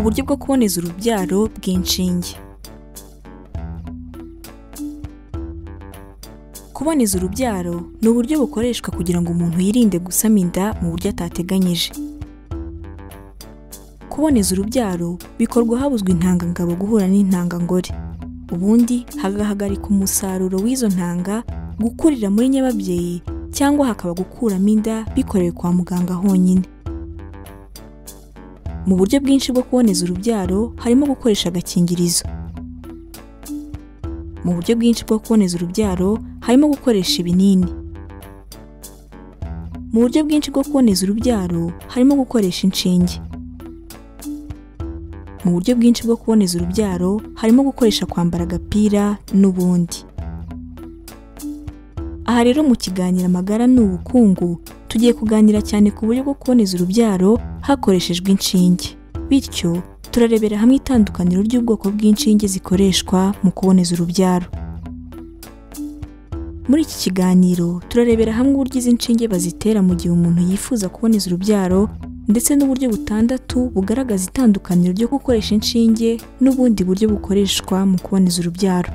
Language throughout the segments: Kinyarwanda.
Uburyo bwo kuboneza urubyaro bw'inshinge. Kuboneza urubyaro ni uburyo bukoreshwa kugira ngo umuntu yirinde gusama inda mu buryo atateganyije. Kuboneza urubyaro bikorwa habuzwa intangangabo guhura n'intangangore. Ubundi hagahagarika umusaruro w'izo ntanga gukurira muri nyababyeyi cyangwa hakaba gukuramo inda bikorewe kwa muganga honyine. Mu buryo bwinshi bwo kuboneza urubyaro harimo gukoresha agakingirizo. Mu buryo bwinshi bwo kuboneza urubyaro harimo gukoresha ibinini. Mu buryo bwinshi bwo kuboneza urubyaro harimo gukoresha inshinge. Mu buryo bwinshi bwo kuboneza urubyaro harimo gukoresha kwambara agapira n'ubundi. Aha rero mu kiganiro amagara ni ubukungu tugiye kuganira cyane ku buryo bwo kuboneza urubyaro hakoreshejwe inshinge. Bityo turarebera hamwe itandukaniro ry'ubwoko bw'inshinge zikoreshwa mu kuboneza urubyaro. Muri iki kiganiro turarebera hamwe uburyo izi nshinge bazitera mu gihe umuntu yifuza kuboneza urubyaro ndetse n'uburyo butandatu bugaragaza itandukaniro ryo gukoresha inshinge n'ubundi buryo bukoreshwa mu kuboneza urubyaro.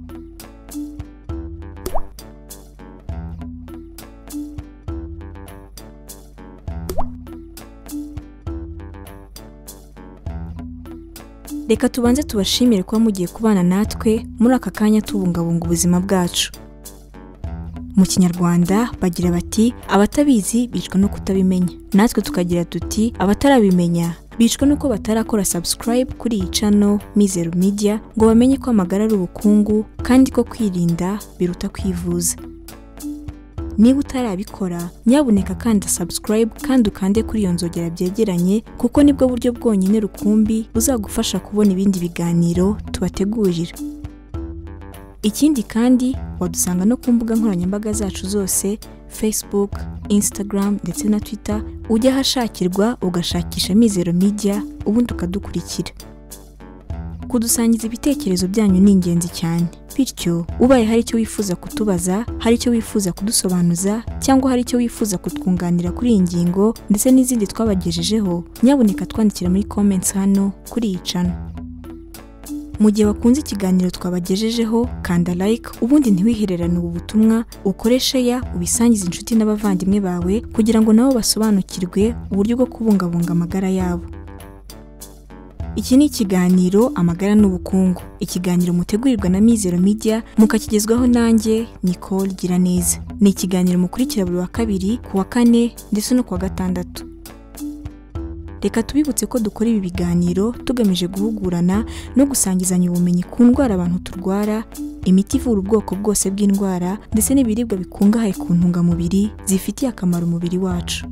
Reka tubanze tubashimire kuba mugiye kubana natwe muri aka kanya tubungabunga ubuzima bwacu. Mu Kinyarwanda bagira bati abatabizi bicwa no kutabimenya. Natwe tukagira tuti abatarabimenya bicwa nuko batarakora subscribe kuri iyi channel Mizero Media ngo bamenye ko amagara ari ubukungu kandi ko kwirinda biruta kwivuza. Niba utarabikora nyabuneka kanda subscribe kandi ukande kuri iyo nzogera byegeranye kuko nibwo buryo bwonyine rukumbi buzagufasha kubona ibindi biganiro tubategurira. Ikindi kandi wadusanga no kumbuga nkoranyambaga zacu zose, Facebook, Instagram ndetse na Twitter, ujya hashakirwa ugashakisha Mizero Media ubundi ukadukurikira. Kudusangiza ibitekerezo byanyu ningenzi cyane. Bityo ubaye haricyo wifuza kutubaza, haricyo wifuza kudusobanuza cyangwa haricyo wifuza kutwunganira kuri iyi ngingo ndetse n'izindi twabagejejeho, nyabuneka twandikira muri comments hano kuri iyi channel. Mu gihe wakunze ikiganiro twabagejejeho kanda like ubundi ntiwihererane ubu butumwa, ukoreshe ya ubisangiza inshuti n'abavandimwe bawe kugira ngo nabo basobanukirwe uburyo bwo kubungabunga amagara yabo. Iki ni ikiganiro amagara n'ubukungu. Ikiganiro mutegurirwa na Mizero Media mukakigezwaho nanjye Nicole Giraneza. Ni ikiganiro mukurikira buri wa kabiri, ku wa kane ndetse no ku wa gatandatu. Reka tubibutse ko dukora ibi biganiro tugamije guhugurana no gusangizanya ubumenyi ku ndwara abantu turwara, imiti ivura ubwoko bwose bw'indwara ndetse n'ibiribwa bikungahaye ku ntungamubiri zifitiye akamaro umubiri wacu.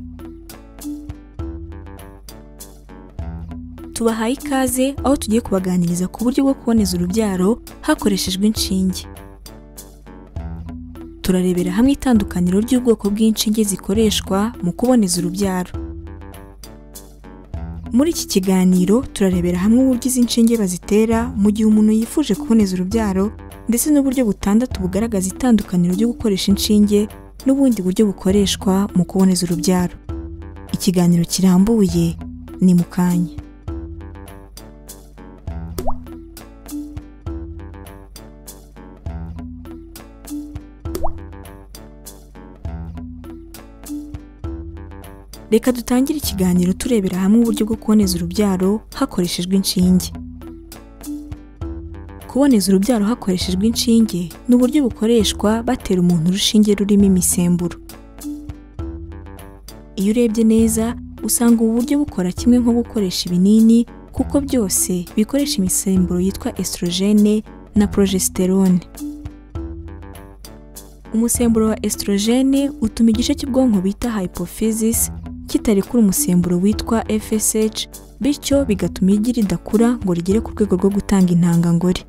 Tubahaye ikaze aho tugiye kubaganiriza ku buryo bwo kuboneza urubyaro hakoreshejwe inshinge. Turarebera hamwe itandukaniro ry'ubwoko bw'inshinge zikoreshwa mu kuboneza urubyaro. Muri iki kiganiro turarebera hamwe uburyo izi nshinge bazitera mu gihe umuntu yifuje kuboneza urubyaro ndetse n'uburyo butandatu bugaragaza itandukaniro ryo gukoresha inshinge n'ubundi buryo bukoreshwa mu kuboneza urubyaro. Ikiganiro kirambuye ni mu kanya. Reka dutangire ikiganiro turebera hamwe uburyo bwo kuboneza urubyaro hakoreshejwe inshinge. Kuboneza urubyaro hakoreshejwe inshinge ni uburyo bukoreshwa batera umuntu urushinge rurimo imisemburo. Iyo urebye neza usanga ubu buryo bukora kimwe nko gukoresha ibinini kuko byose bikoresha imisemburo yitwa estrogene na progesterone. Umusemburo wa estrogene utuma igice cy'ubwonko bita hypophysis kitarekura umusemburo witwa FSH, bityo bigatuma igi ridakura ngo rigere ku rwego rwo gutanga intangangore.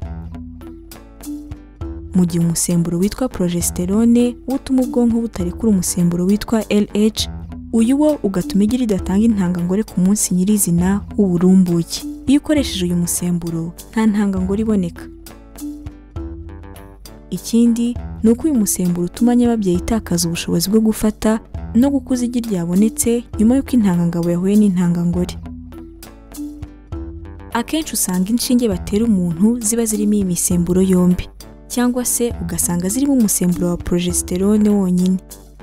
Mu gihe umusemburo witwa progesterone utuma ubwonko butarekura umusemburo witwa LH, uyu wo ugatuma igi ridatanga intangangore ku munsi nyirizina w'uburumbuke. Iyo ukoresheje uyu musemburo nta ntangangore iboneka. Ikindi ni uko uyu musemburo utuma nyababyeyi itakaza ubushobozi bwo gufata no gukuza igi ryabonetse nyuma y'uko intangangabo yahuye n'intangangore. Akenshi usanga inshinge batera umuntu ziba zirimo imisemburo yombi, cyangwa se ugasanga zirimo umusemburo wa progesterone wonyine.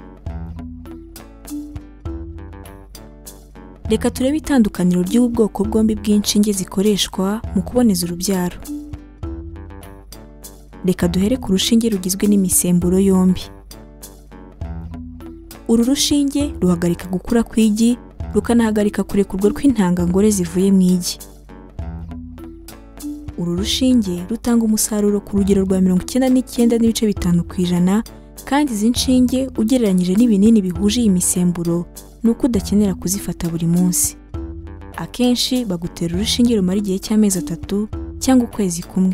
Reka turebe itandukaniro ry'ubu bwoko bwombi bw'inshinge zikoreshwa mu kuboneza urubyaro. Reka duhere ku rushinge rugizwe n'imisemburo yombi. Uru rushinge ruhagarika gukura kw'igi, rukanahagarika kurekurwa rw'intangangore zivuye mu igi. Uru rushinge rutanga umusaruro ku rugero rwa 99.5%, kandi izi nshinge ugereranyije n'ibinini bihuje iyi misemburo nuko udakenera kuzifata buri munsi. Akenshi bagutera urushinge rumara igihe cy'amezi 3 cyangwa ukwezi kumwe.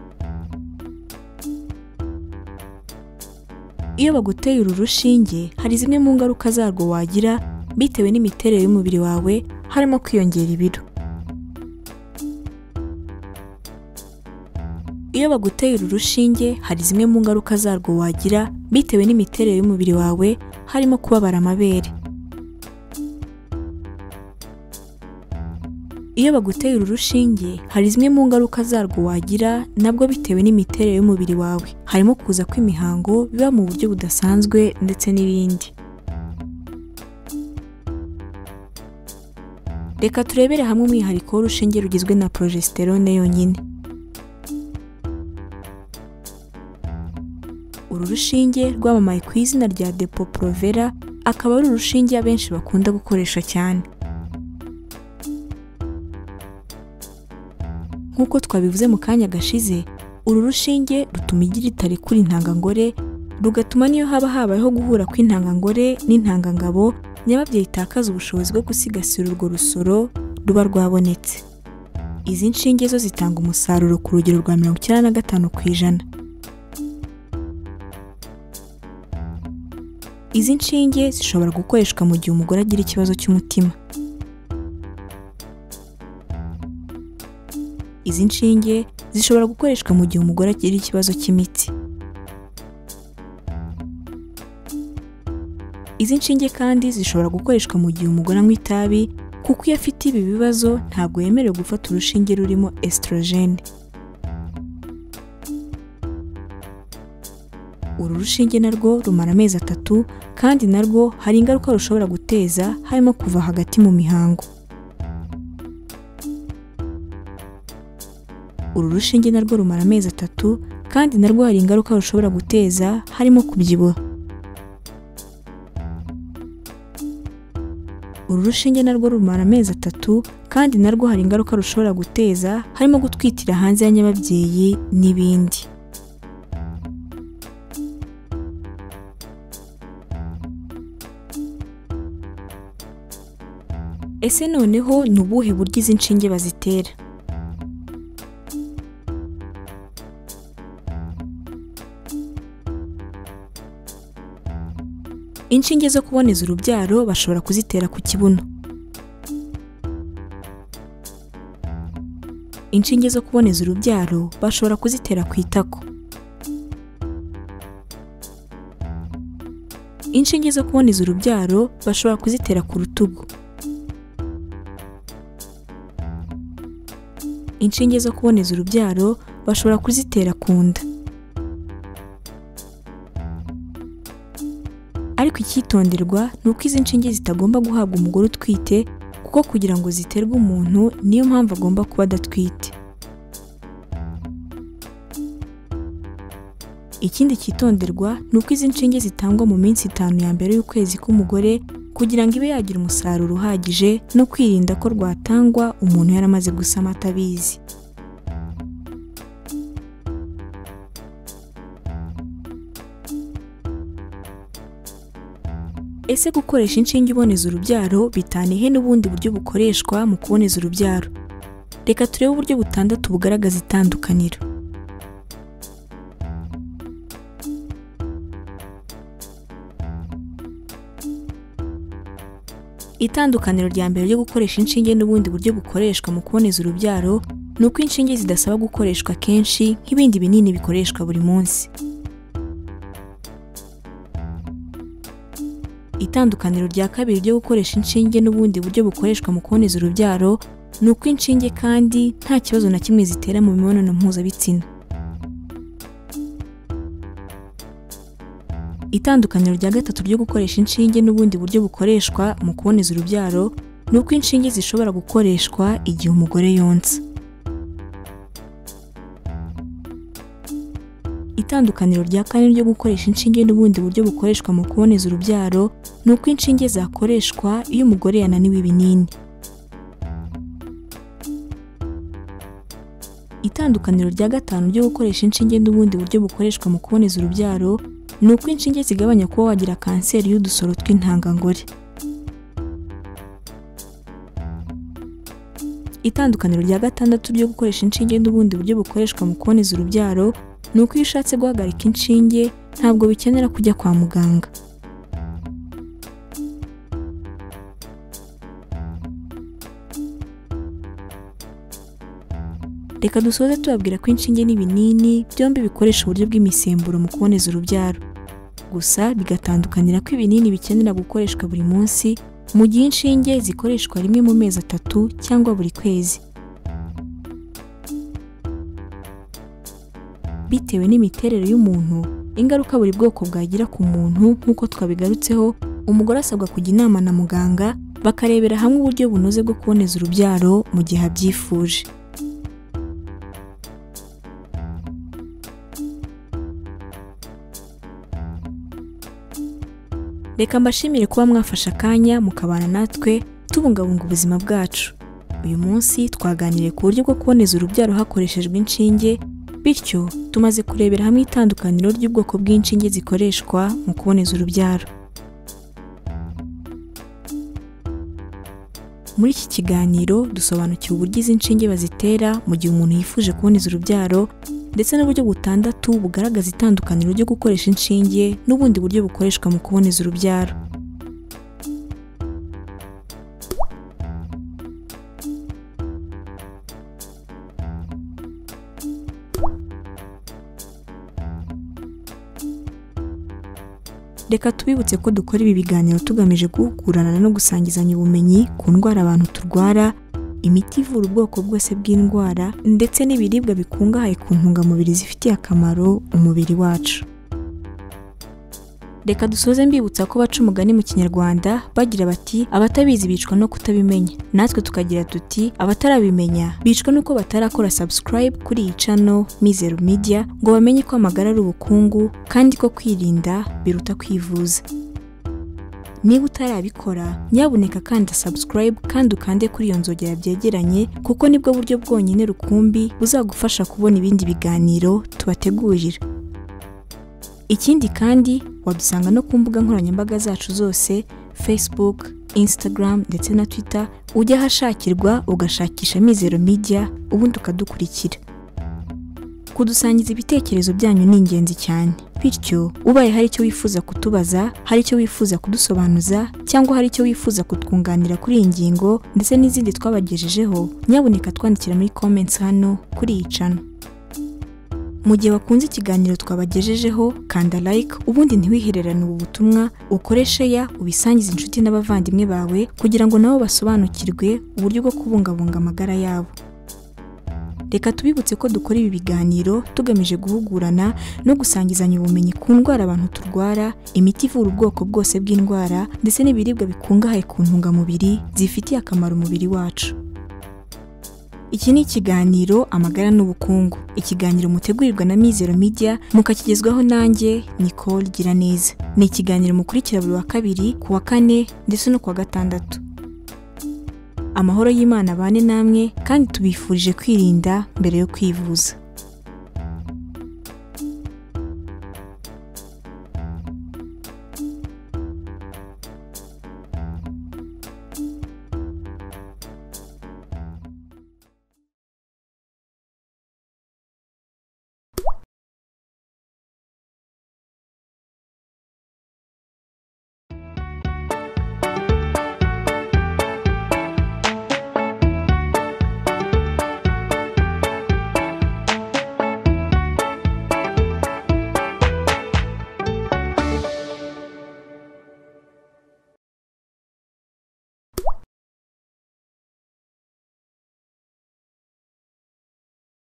Iyo baguteye uru rushinge hari zimwe mu ngaruka zarwo wagira bitewe n'imiterere y'umubiri wawe, harimo kwiyongera ibiro. Iyo baguteye uru rushinge hari zimwe mu ngaruka zarwo wagira bitewe n'imiterere y'umubiri wawe, harimo kubabara amabere. Iyo baguteye uru rushinge hari zimwe mu ngaruka zarwo wagira nabwo bitewe n'imiterere y'umubiri wawe, harimo kuza kw'imihango biba mu buryo budasanzwe ndetse n'ibindi. Reka turebere hamwe umwihariko w'urushinge rugizwe na progesterone yonyine. Uru rushinge rwamamaye ku izina rya Depo-Provera, akaba ari urushinge abenshi bakunda gukoresha cyane. Nk'uko twabivuze mu kanya gashize, uru rushinge rutuma igi ritarekura intangangore, rugatuma niyo haba habayeho guhura kw'intangangore n'intangangabo, nyababyeyi itakaza ubushobozi bwo gusigasira urwo rusoro ruba rwabonetse. Izi nshinge zo zitanga umusaruro ku rugero rwa 95%. Izi nshinge zishobora gukoreshwa mu gihe umugore agira ikibazo cy'umutima. Izi nshinge zishobora gukoreshwa mu gihe umugore agira ikibazo cy'imitsi. Izi nshinge kandi zishobora gukoreshwa mu gihe umugore anywa itabi, kuko iyo afite ibi bibazo ntabwo yemerewe gufata urushinge rurimo estrogene. Uru rushinge narwo rumara amezi 3, kandi narwo hari ingaruka rushobora guteza, harimo kuva hagati mu mihango. Uru rushinge narwo rumara amezi 3, kandi narwo hari ingaruka rushobora guteza, harimo kubyibuha. Uru rushinge narwo rumara amezi 3, kandi narwo hari ingaruka rushobora guteza, harimo gutwitira hanze ya nyababyeyi n'ibindi. Ese noneho ni ubuhe buryo izi nshinge bazitera? Inshinge zo kuboneza urubyaro bashobora kuzitera ku kibuno. Inshinge zo kuboneza urubyaro bashobora kuzitera ku itako. Inshinge zo kuboneza urubyaro bashobora kuzitera ku rutugu. Inshinge zo kuboneza urubyaro bashobora kuzitera ku nda. Ariko icyitonderwa ni uko izi nshinge zitagomba guhabwa umugore utwite, kuko kugira ngo ziterwe umuntu niyo mpamvu agomba kuba adatwite. Ikindi cyitonderwa ni uko izi nshinge zitangwa mu minsi 5 ya mbere y'ukwezi k'umugore, kugira ngo ibe yagira umusaruro uhagije, no kwirinda ko rwatangwa umuntu yaramaze gusama atabizi. Ese gukoresha inshinge iboneza urubyaro bitaniye n'ubundi buryo bukoreshwa mu kuboneza urubyaro? Reka turebe uburyo 6 bugaragaza itandukaniro. Itandukaniro rya mbere ryo gukoresha inshinge n'ubundi buryo bukoreshwa mu kuboneza urubyaro ni uko inshinge zidasaba gukoreshwa kenshi nk'ibindi binini bikoreshwa buri munsi. Itandukaniro rya kabiri ryo gukoresha inshinge n'ubundi buryo bukoreshwa mu kuboneza urubyaro ni uko inshinge kandi nta kibazo na kimwe zitera mu mibonano mpuzabitsina. Itandukaniro rya gatatu ryo gukoresha inshinge n'ubundi buryo bukoreshwa mu kuboneza urubyaro ni uko inshinge zishobora gukoreshwa igihe umugore yonsa. Itandukaniro rya kane ryo gukoresha inshinge n'ubundi buryo bukoreshwa mu kuboneza urubyaro ni uko inshinge zakoreshwa iyo umugore yananiwe ibinini. Itandukaniro rya gatanu ryo gukoresha inshinge n'ubundi buryo bukoreshwa mu kuboneza urubyaro ni uko inshinge zigabanya kuba wagira kanseri y'udusoro tw'intangangore. Itandukaniro rya gatandatu ryo gukoresha inshinge n'ubundi buryo bukoreshwa mu kuboneza urubyaro ni uko iyo ushatse guhagarika inshinge ntabwo bikenera kujya kwa muganga. Reka dusoze tubabwira ko inshinge n'ibinini byombi bikoresha uburyo bw'imisemburo mu kuboneza urubyaro. Gusa bigatandukanira ko ibinini bikenera gukoreshwa buri munsi mu gihe inshinge zikoreshwa rimwe mu mezi 3 cyangwa buri kwezi. Bitewe n'imiterere y'umuntu, ingaruka buri bwoko bwagira ku muntu nk'uko twabigarutseho, umugore asabwa kujya inama na muganga bakarebera hamwe uburyo bunoze bwo kuboneza urubyaro mu gihe abyifuje. Reka mbashimire kuba mwafashe akanya mukabana natwe tubungabunga ubuzima bwacu. Uyu munsi twaganiriye ku buryo bwo kuboneza urubyaro hakoreshejwe inshinge, bityo tumaze kurebera hamwe itandukaniro ry'ubwoko bw'inshinge zikoreshwa mu kuboneza urubyaro. Muri iki kiganiro dusobanukiwe uburyo izi nshinge bazitera mu gihe umuntu yifuje kuboneza urubyaro, ndetse n'uburyo butandatu bugaragaza itandukaniro ryo gukoresha inshinge n'ubundi buryo bukoreshwa mu kuboneza urubyaro. Reka tubibutse ko dukora ibi biganiro tugamije guhugurana no gusangizanya ubumenyi ku ndwara abantu turwara, imiti ivura ubwoko bwose bw'indwara, ndetse n'ibiribwa bikungahaye ku ntungamubiri zifitiye akamaro umubiri wacu. Reka dusoze mbibutsa ko baca umugani mu Kinyarwanda bagira bati abatabizi bicwa no kutabimenya. Natwe tukagira tuti abatarabimenya bicwa nuko batarakora subscribe kuri iyi channel Mizero Media ngo bamenye ko amagara ari ubukungu kandi ko kwirinda biruta kwivuza. Niba utarabikora, nyabuneka kanda subscribe kandi ukande kuri iyo nzogera byegeranye, kuko nibwo buryo bwonyine rukumbi buzagufasha kubona ibindi biganiro tubategurira. Ikindi kandi wadusanga no ku mbuga nkoranyambaga zacu zose, Facebook, Instagram ndetse na Twitter, ujya hashakirwa ugashakisha Mizero Media ubundi ukadukurikira. Kudusangiza ibitekerezo byanyu ningenzi cyane, bityo ubaye haricyo wifuza kutubaza, haricyo wifuza kudusobanuza, cyangwa haricyo wifuza kutwunganira kuri iyi ngingo ndetse n'izindi twabagejejeho, nyabuneka twandikira muri comments hano kuri iyi channel. Mu gihe wakunze ikiganiro twabagejejeho, kanda like ubundi ntiwihererane ubu butumwa, ukoreshe ya ubisangiza inshuti n'abavandimwe bawe kugira ngo nabo basobanukirwe uburyo bwo kubungabunga amagara yabo. Reka tubibutse ko dukora ibi biganiro tugamije guhugurana no gusangizanya ubumenyi ku ndwara abantu turwara, imiti ivura ubwoko bwose bw'indwara, ndetse n'ibiribwa bikungahaye ku ntungamubiri zifitiye akamaro umubiri wacu. Iki ni ikiganiro amagara n'ubukungu, ikiganiro mutegurirwa na Mizero Media mukakigezwaho nanjye Nicole Giraneza. Ni ikiganiro mukurikira buri wa kabiri, ku wa kane ndetse no ku wa gatandatu. Amahoro y'Imana bane namwe kandi tubifurije kwirinda mbere yo kwivuza.